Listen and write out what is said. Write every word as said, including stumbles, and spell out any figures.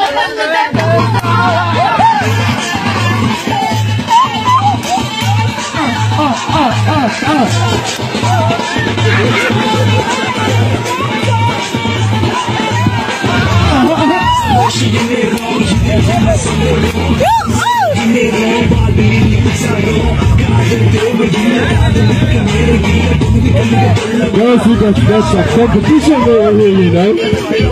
Girls, we got that's a competition over here, you know.